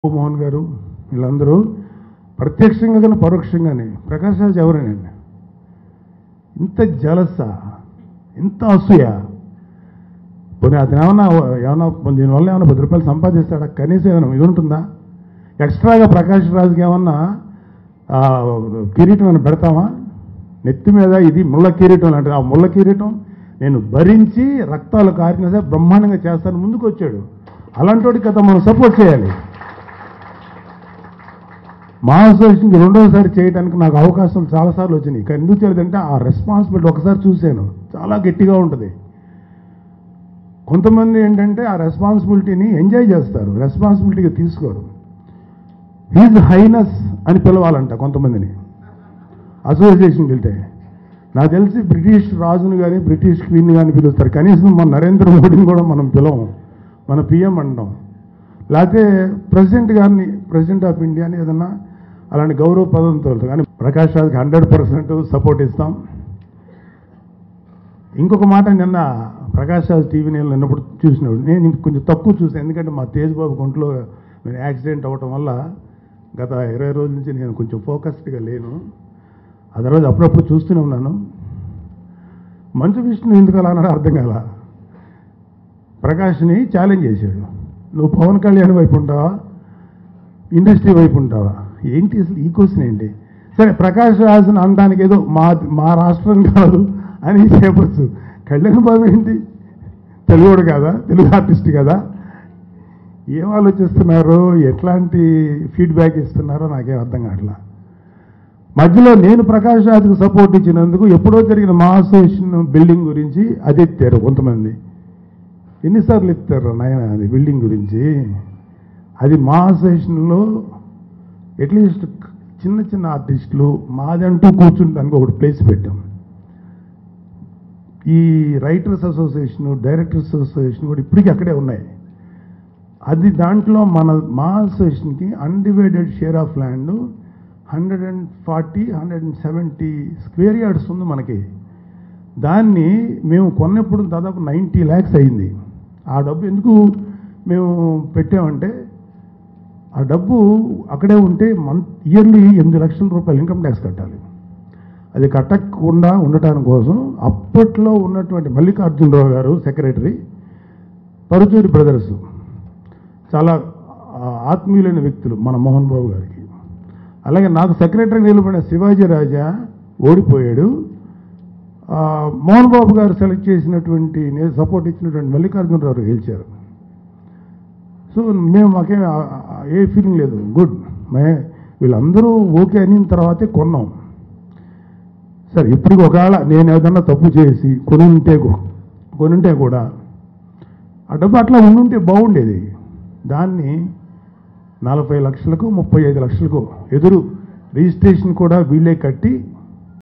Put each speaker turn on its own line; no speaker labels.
మోహన్ గారు వీళ్ళందరూ ప్రత్యక్షంగా కానీ పరోక్షంగానే ప్రకాష్ రాజ్ ఎవరేనండి? ఇంత జలస, ఇంత అసూయ. పోనీ అతను ఏమన్నా దీనివల్ల ఏమైనా 10 రూపాయలు సంపాదిస్తాడా? కనీసం ఏమైనా ఇది ఉంటుందా? ఎక్స్ట్రాగా ప్రకాష్ రాజ్కి ఏమన్నా కిరీటం అని పెడతామా? నెత్తి మీద ఇది ముళ్ళ కిరీటం అంటే ఆ ముళ్ళ కిరీటం నేను భరించి రక్తాలు కారినా సరే బ్రహ్మాండంగా చేస్తాను ముందుకు వచ్చాడు. అలాంటి వాడికి కదా మనం సపోర్ట్ చేయాలి. మా అసోసియేషన్కి రెండోసారి చేయడానికి నాకు అవకాశం చాలాసార్లు వచ్చినాయి. కానీ ఎందుకు చేయలేదంటే ఆ రెస్పాన్సిబిలిటీ ఒకసారి చూశాను, చాలా గట్టిగా ఉంటుంది. కొంతమంది ఏంటంటే ఆ రెస్పాన్సిబిలిటీని ఎంజాయ్ చేస్తారు, రెస్పాన్సిబిలిటీగా తీసుకోరు. హీజ్ హైనస్ అని పిలవాలంట కొంతమందిని అసోసియేషన్కి వెళ్తే. నాకు తెలిసి బ్రిటిష్ రాజుని కానీ బ్రిటిష్ క్వీన్ని కానీ పిలుస్తారు. కనీసం మన నరేంద్ర మోడీని కూడా మనం పిలవం, మన పిఎం అంటాం. లేకపోతే ప్రెసిడెంట్ గారిని ప్రెసిడెంట్ ఆఫ్ ఇండియా అని ఏదన్నా అలాంటి గౌరవ పదంతో వెళ్తాం. కానీ ప్రకాష్ రాజ్కి 100% సపోర్ట్ ఇస్తాం. ఇంకొక మాట, నిన్న ప్రకాష్ రాజ్ టీవీ నేను నిన్నప్పుడు చూసినప్పుడు నేను కొంచెం తక్కువ చూసాను. ఎందుకంటే మా తేజ్ బాబు ఒంట్లో యాక్సిడెంట్ అవ్వటం వల్ల గత 20 రోజుల నుంచి నేను కొంచెం ఫోకస్డ్గా లేను. ఆ తర్వాత అప్పుడప్పుడు చూస్తూనే ఉన్నాను. మంచు విష్ణు ఎందుకు అలా అన్నాడో అర్థం కాల. ప్రకాష్ని ఛాలెంజ్ చేశాడు, నువ్వు పవన్ కళ్యాణ్ వైపు ఉంటావా ఇండస్ట్రీ వైపు ఉంటావా? ఏంటి అసలు ఈ క్వశ్చన్ ఏంటి? సరే, ప్రకాష్ రాజ్ని అనడానికి ఏదో మా రాష్ట్రం కాదు అని చెప్పచ్చు. కళ్యాణ్ బాబు ఏంటి తెలుగుడు కదా, తెలుగు ఆర్టిస్ట్ కదా? ఏం ఆలోచిస్తున్నారో, ఎట్లాంటి ఫీడ్బ్యాక్ ఇస్తున్నారో నాకేం అర్థం కావట్లా. మధ్యలో నేను ప్రకాష్ రాజ్కి సపోర్ట్ ఇచ్చినందుకు ఎప్పుడో జరిగిన మా అసోసియేషన్ బిల్డింగ్ గురించి అది ఎత్తారు కొంతమంది. ఎన్నిసార్లు ఎత్తారు నాయన అది బిల్డింగ్ గురించి? అది మా అసోసియేషన్లో అట్లీస్ట్ చిన్న చిన్న ఆర్టిస్టులు మాదంటూ కూర్చుంటానికి ఒకటి ప్లేస్ పెట్టాం. ఈ రైటర్స్ అసోసియేషన్, డైరెక్టర్స్ అసోసియేషన్ కూడా ఇప్పటికీ అక్కడే ఉన్నాయి. అది దాంట్లో మా అసోసియేషన్కి undivided share of land 140-170 square yards ఉంది మనకి. దాన్ని మేము కొన్నప్పుడు దాదాపు 90 lakhs అయింది. ఆ డబ్బు ఎందుకు మేము పెట్టామంటే, ఆ డబ్బు అక్కడే ఉంటే ఇయర్లీ 8 లక్షల రూపాయలు ఇన్కమ్ ట్యాక్స్ కట్టాలి. అది కట్టకుండా ఉండటానికి కోసం అప్పట్లో ఉన్నటువంటి మల్లికార్జునరావు గారు సెక్రటరీ, పరుచూరి బ్రదర్స్ చాలా ఆత్మీయులైన వ్యక్తులు మన మోహన్ బాబు గారికి. అలాగే నాకు సెక్రటరీ నిలబడిన శివాజీ రాజా ఓడిపోయాడు. మోహన్ బాబు గారు సెలెక్ట్ చేసినటువంటి సపోర్ట్ ఇచ్చినటువంటి మల్లికార్జునరావు గెలిచారు. సో మాకేం ఏ ఫీలింగ్ లేదు, గుడ్. వీళ్ళందరూ ఓకే అయిన తర్వాతే కొన్నాం. సరే, ఇప్పుడు ఒకవేళ నేను ఏదన్నా తప్పు చేసి కొనుంటే కూడా ఆ డబ్బు అట్లా ఉండుంటే బాగుండేది. దాన్ని 40 లక్షలకు 35 లక్షలకు ఎదురు రిజిస్ట్రేషన్ కూడా వీళ్ళే కట్టి